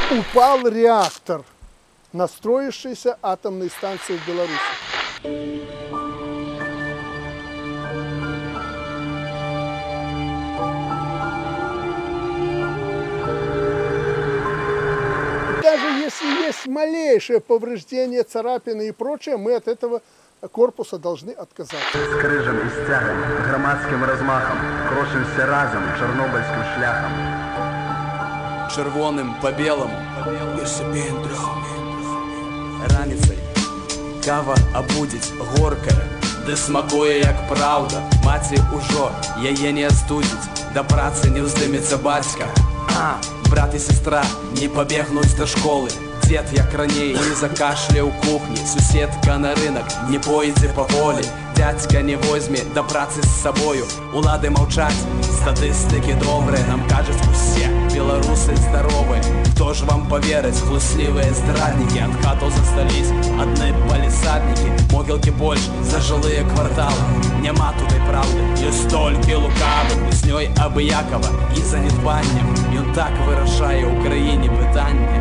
Упал реактор на строящейся атомной станции в Беларуси. Даже если есть малейшее повреждение, царапины и прочее, мы от этого корпуса должны отказаться. С крыжем и стягом, громадским размахом, крошимся разом, чернобыльским шляхом. Червоним по білому, раницей кава обудить горкая, де смакує як правда. Маці ужо, яє не остудить, до праці не вздиметься батька. Брат і сестра не побегнуть до школи. Дед, як раней, не закашляє у кухні. Сусідка на ринок не пойде поволі. Дядька не возьме до праці з собою. Улады мовчать, статистики добре. Нам кажуть усі, білоруси здорові. Хто ж вам повірить, хлусливые здрадники. От хату застались одни палісадники. Могилки больше за жилые квартали. Нема туди правди, є стільки лукавих. Усньой Абиякова і занедбанням. Він так вирішає Україні питання.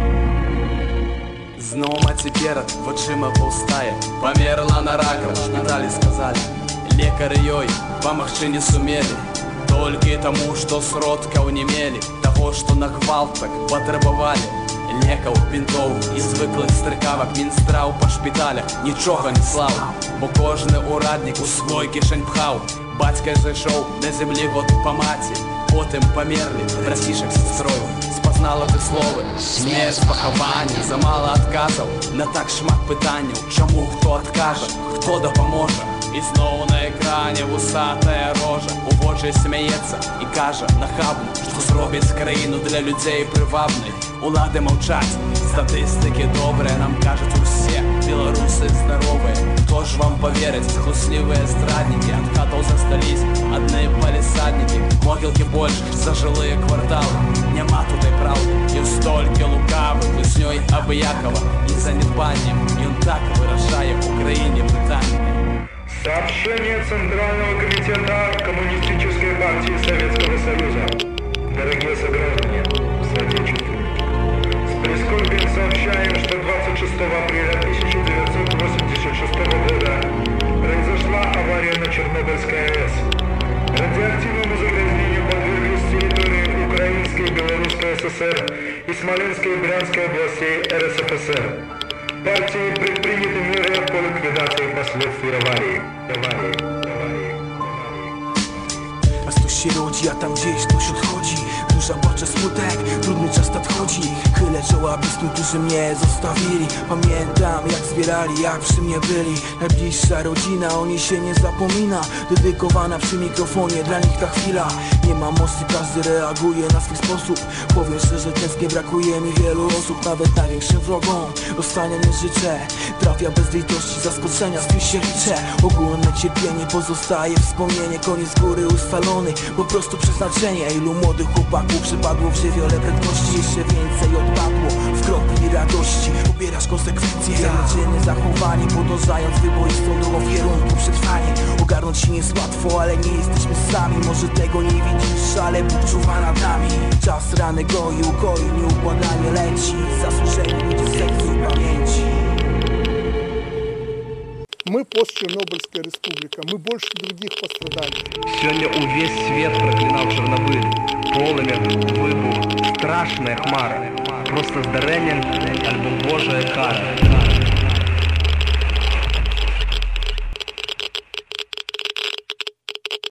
Знову маці перед в очима повстає. Померла на раком, шпиталі сказали. Лекари йой помогчи не сумели. Только тому, что сродков не мели. Того, что на гвалт так потребовали. Леков, бинтов і звиклих стрикавок. Мінстрав по шпиталях нічого не слав. Бо кожний урадник у свой кишень пхав. Батька же йшов на землі от по маті. Потім померли братішек з сестрою. Спознала ти слово, смерть поховання. Замало отказів, на так шмат питанню. Чому хто откаже, хто допоможе. І знову на екрані вусатая рожа. Убожий сміється і каже нахабно, що зробить країну для людей привабною. Улады мовчать, статистики добре. Нам кажуть усі, білоруси здорові. Хто ж вам повірить, хлусливые здрадники. От хатов застались одни палісадники. Могилки больше за жилые квартали. Нема туди правди, і стільки лукавих. Весньой Абиякова і занедбанням. Він так виражає Україні питання. Сообщение Центрального комитета Коммунистической партии Советского Союза. Дорогие сограждане, соотечественники, с прискорбием сообщаем, что 26 апреля 1986 года произошла авария на Чернобыльской АЭС. Радиоактивному загрязнению подверглись территории Украинской, Белорусской ССР и Смоленской и Брянской областей РСФСР. Партии предприняты меры по ликвидации последствий аварии. Rastущие ludzi, a tam gdzieś pośród chodzi duża bocze smutek, trudny czas nadchodzi. Chylę czoła bliskim, którzy mnie zostawili. Pamiętam jak zbierali, jak przy mnie byli. Najbliższa rodzina, o niej się nie zapomina. Dedykowana przy mikrofonie, dla nich ta chwila. Nie ma mocy, każdy reaguje na swój sposób. Powiem szczerze, tęsknie brakuje mi wielu osób. Nawet największym wrogom rozstania nie życzę. Trafia bez litości, zaskoczenia, z tym się liczę. Ogólne cierpienie pozostaje, wspomnienie, koniec góry ustalony. Po prostu przeznaczenie. Ilu młodych chłopaków przypadło w żywiole prędkości. Jeszcze więcej odpadło w kropli radości. Pobierasz konsekwencje za niedzielne zachowanie, podążając wyboistą drogą w kierunku przetrwania. Ogarnąć się nie jest łatwo, ale nie jesteśmy sami. Może tego nie widzisz, ale Bóg czuwa nad nami. Czas rany goi, ukoi, nieubłaganie leci. Zasłużeni ludzie sercu i pamięci. Мы постчернобыльская республика, мы больше других пострадали. Сьогодні увесь світ проклинав Чорнобиль. Полум'я, вибух, страшна хмара. Просто здарення, альбом Божа кара.